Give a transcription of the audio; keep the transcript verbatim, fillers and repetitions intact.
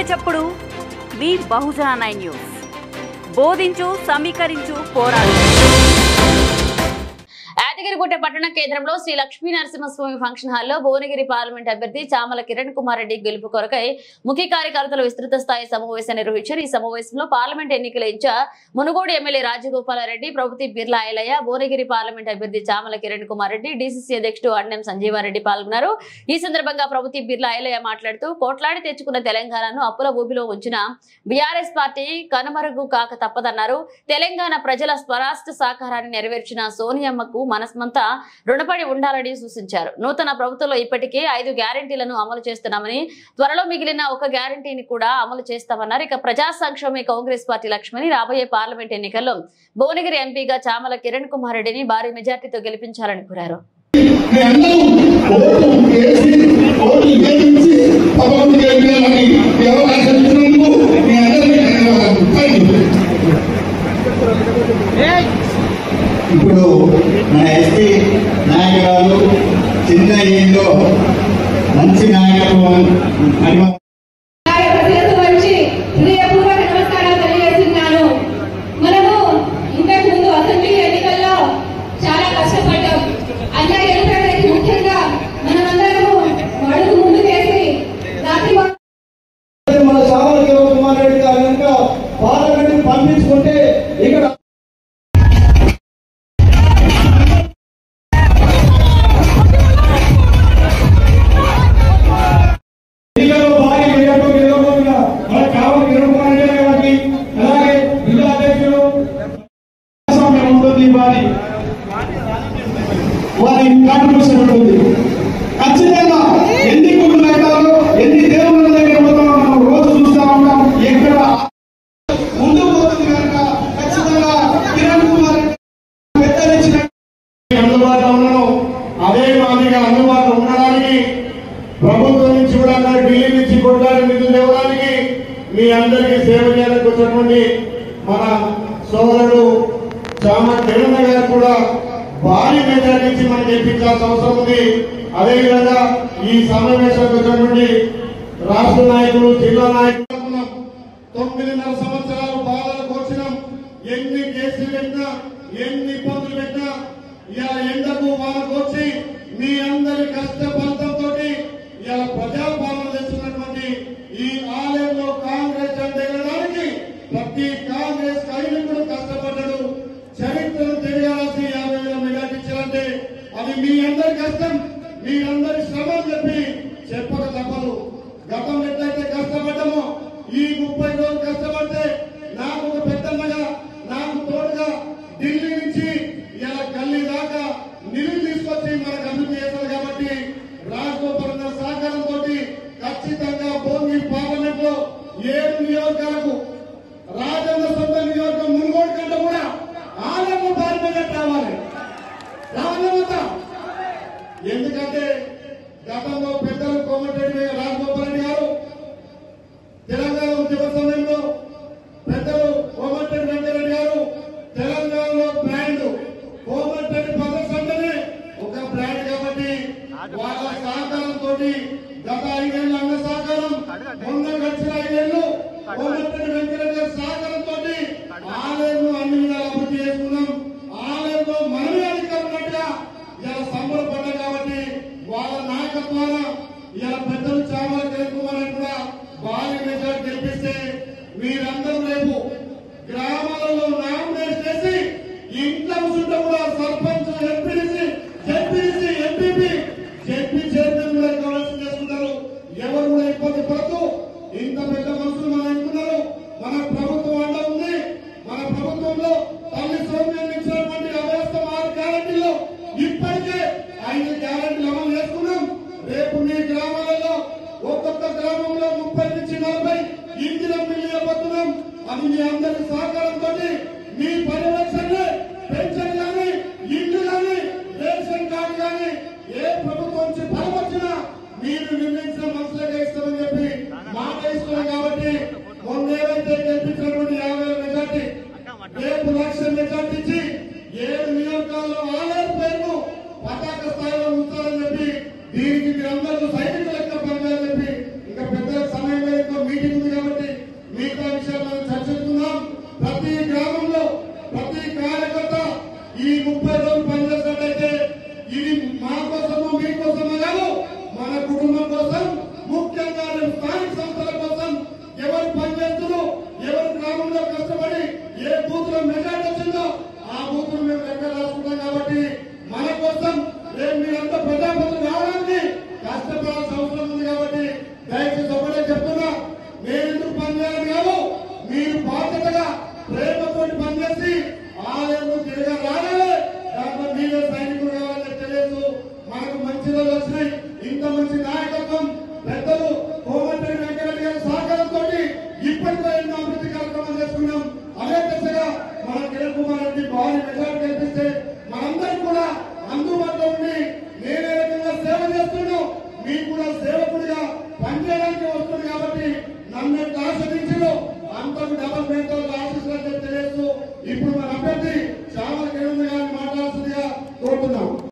చప్పుడు మీ బహుజన nine news. బోధించు, సమీకరించు, పోరాడు. యాదగిరిగుట్ట పట్టణ కేంద్రంలో శ్రీ లక్ష్మీ నరసింహస్వామి ఫంక్షన్ హాల్లో భువనగిరి పార్లమెంట్ అభ్యర్థి చామల కిరణ్ కుమార్ రెడ్డి గెలుపు కొరకై ముఖ్య కార్యకర్తలు విస్తృత స్థాయి సమావేశం నిర్వహించారు. ఈ సమావేశంలో పార్లమెంట్ ఎన్నికల ఇన్ఛార్జ్ మునుగోడు ఎమ్మెల్యే రాజగోపాలరెడ్డి, ప్రభుత్వ బిర్లా ఐలయ్య, భువనగిరి పార్లమెంట్ అభ్యర్థి చామల కిరణ్ కుమార్ రెడ్డి, డీసీసీ అధ్యక్షుడు అన్నం సంజీవారెడ్డి పాల్గొన్నారు. ఈ సందర్భంగా ప్రభుత్వ బిర్లా ఐలయ్య మాట్లాడుతూ కోట్లాడి తెచ్చుకున్న తెలంగాణను అప్పుల ఊబిలో ఉంచిన బీఆర్ఎస్ పార్టీ కనుమరుగు కాక తప్పదన్నారు. తెలంగాణ ప్రజల స్వరాష్ట్ర సహకారాన్ని నెరవేర్చిన సోనియమ్మకు మనస్మంతా రుణపడి ఉండాలని సూచించారు. నూతన ప్రభుత్వంలో ఇప్పటికే ఐదు గ్యారెంటీలను అమలు చేస్తున్నామని, త్వరలో మిగిలిన ఒక గ్యారెంటీని కూడా అమలు చేస్తామన్నారు. ఇక ప్రజా సంక్షేమ కాంగ్రెస్ పార్టీ లక్ష్మణి రాబోయే పార్లమెంట్ ఎన్నికల్లో భువనగిరి ఎంపీగా చామల కిరణ్ కుమార్ రెడ్డిని భారీ మెజార్టీతో గెలిపించాలని కోరారు. ఇప్పుడు మన ఎస్పీ నాయకురాలు చిన్న ఏజ్లో మంచి నాయకత్వం హృదయపూర్వక నమస్కారాలు తెలియజేస్తున్నాను. మనము ఇంతకు ముందు అసెంబ్లీ ఎన్నికల్లో చాలా కష్టపడ్డాం. అలా గెలుపడానికి ముఖ్యంగా మనమందరము అడుగు ముందుకేసి రాత్రి మన చామల కిరణ్ కుమార్ రెడ్డి గారు కనుక పార్లమెంట్ పంపించుకుంటే ఇక్కడ వారి కాంట్రిబ్యూషన్ ఉంటుంది. ఖచ్చితంగా ఎన్ని గుళ్ళు పెట్టాలో, ఎన్ని దేవుళ్ళ దగ్గర పోతామో మనం రోజు చూస్తా ఉంటాం. ఎక్కడ ముందుకు పోతుంది కనుక ఖచ్చితంగా కిరణ్ కుమార్ పెద్దలిచ్చిన అందుబాటులో ఉండడం, అదే మాదిరిగా అందుబాటులో ఉండడానికి ప్రభుత్వం నుంచి కూడా ఢిల్లీ నుంచి కొట్లాడి నిధులు తేవడానికి మీ అందరికీ సేవ చేయడానికి వచ్చినటువంటి మన సోదరుడు చామల కిరణ్ గారు కూడా భారీ మెజార్టీ నుంచి మనం గెలిపించాల్సిన అవసరం ఉంది. అదేవిధంగా ఈ సమావేశానికి వచ్చినటువంటి రాష్ట్ర నాయకులు, జిల్లా నాయకులు తొమ్మిదిన్నర సంవత్సరాలు బాధలకు వచ్చినాం. ఎన్ని కేసులు పెట్టినా, ఎన్ని ఇబ్బందులు పెట్టినా ఇలా ఎండకు వారికి వచ్చి మీ అందరి కష్ట ఫలితంతో ఇలా ప్రజాపాలన చేస్తున్నటువంటి ఈ ఆలయంలో కాంగ్రెస్ అంటే ఎగరడానికి ప్రతి కాంగ్రెస్ సైనికుడు కష్టపడ్డాడు. చరిత్రను తెలియాల్సి యాభై వేల మెజార్టీ ఇచ్చారంటే అది మీ అందరి కష్టం, మీరందరి శ్రమ అని చెప్పి చెప్పక తప్పదు. గతం ఎట్లయితే కష్టపడ్డామో ఈ ముప్పై రోజులు కష్టపడితే నాకు ఒక పెద్దన్నగా, నాకు తోడుగా ఢిల్లీ నుంచి ఇలా గల్లీ దాకా నిధులు తీసుకొచ్చి మనకు అభివృద్ధి చేశారు. కాబట్టి రాజగోపాల సహకారంతో ఖచ్చితంగా భువనగిరి పార్లమెంట్ లో ఏడు నియోజకాలకు రాజన్న సొంత నియోజకం మునుగోడు కంటే కూడా ఆలయంలో భారీ మెజార్టీ రావాలి. రావాలన్నమాట. ఎందుకంటే గతంలో పెద్దలు కోమటిరెడ్డి రాజగోపాల్ గారు తెలంగాణ ఉద్యమ సమయంలో పెద్దలు కోమటిరెడ్డి వెంకటరెడ్డి గారు తెలంగాణలో బ్రాండ్ కోమటిరెడ్డి బ్రదర్స్ అంటేనే ఒక బ్రాండ్ కాబట్టి వాళ్ళ సహకారంతో గత ఐదేళ్ల అన్న సహకారం, మొన్న గడిచిన ఐదేళ్లు కోమటిరెడ్డి వెంకటరెడ్డి గారి సహకారంతో ఆలయంలో అన్ని విధాలు అభివృద్ధి చేసుకున్నాం. ఆలయంలో మనమే అధికారులుగా ఇలా సంబరపడ్డాం. కాబట్టి వాళ్ళ నాయకత్వాన ఇలా పెద్దలు చామల కిరణ్ కుమార్ రెడ్డి కూడా భారీ మెజార్టీ గెలిపిస్తే మీరందరూ రేపు గ్రామాలలో నామినేట్ చేసి ఇంట్లో కూర్చుంటే కూడా sarpanch, MPDC, ZPDC, MPP, ZP chairman కూడా కవరేజ్ చేసుకుంటారు. ఎవరు కూడా ఇబ్బంది పడుతూ ఇంత పెద్ద మనుషులు మనం అనుకున్నారు. మన ప్రభుత్వం అండ ఉంది. మన ప్రభుత్వంలో తల్లి సౌమ్యం ఇచ్చినటువంటి అవ్యవస్థ ఆరు గ్యారెంటీలో ఇప్పటికే ఐదు గ్యారెంటీలు అమలు చేసుకున్నాం. రేపు మీ గ్రామాలలో ఒక్కొక్క గ్రామంలో ముప్పై నుంచి నలభై ఇంటిలో మిగిలిపోతున్నాం. అది మీ అందరి సహకారంతో మీ పర్యవేక్షణ పెన్షన్ కానీ, ఇండ్లు కానీ, రేషన్ కార్డు కానీ ఏ ప్రభుత్వం నుంచి ఫలం వచ్చినా మీరు నిర్ణయించిన మనసులుగా ఇస్తామని చెప్పి మాట ఇస్తున్నాం. కాబట్టి మొన్న ఏవైతే గెలిపించినటువంటి యాభై మెజార్టీ రేపు లక్ష మెజార్టీ ఇచ్చి ఏడు నియోజకాల్లో ఆలయ పేరును పతాక స్థాయిలో ఉంచాలని చెప్పి దీనికి మీరందరూ సైనికులు లెక్క పనిచేయాలని చెప్పి ఇంకా పెద్ద సమయం మీటింగ్ ఉంది ఈ ముప్పై రోజులు పనిచేసినట్లయితే ఇది మా కోసమో మీకోసమో కాదు, మన కుటుంబం కోసం, ముఖ్యంగా స్థానిక సంస్థల కోసం ఎవరు పనిచేస్తున్నారు, ఎవరు గ్రామంలో కష్టపడి ఏ బూత్ లో మెజార్టీ వచ్చిందో ఆ బూత్ మేము లెక్క రాసుకుంటాం. కాబట్టి మన కోసం రేపు మీరంతా ప్రజాపతులు కావడానికి కష్టపడాల్సిన అవసరం ఉంది. కాబట్టి దయచేసి ఒకటే చెప్తున్నా, నేను ఎందుకు పనిచేయాలని కాదు, మీరు బాధ్యతగా ప్రేమతో పనిచేసి ఆలయంలో తిరిగి రాగాలి. దాంట్లో మీరే సైనికులు కావాలని తెలియదు. మనకు మంచి రోజులు వచ్చినాయి. ఇంత మంచి నాయకత్వం పెద్దలు కోమటి వెంకటరెడ్డి గారి సహకారంతో ఇప్పటికో ఎన్నో అభివృద్ధి కార్యక్రమాలు చేసుకున్నాం. అదే దిశగా మన కిరణ్ కుమార్ రెడ్డి భారీ మెజార్టీ కల్పిస్తే మనందరం కూడా అందుబాటులో ఉండి నేనే రకంగా సేవ చేస్తున్నాం, మీకు కూడా సేవకుడిగా పనిచేయడానికి వస్తుంది. కాబట్టి నన్ను ఆశ్రయించు అంతకు డబల్ మేతో ఆశిస్తున్నట్టు తెలియదు. ఇప్పుడు మన అభ్యర్థి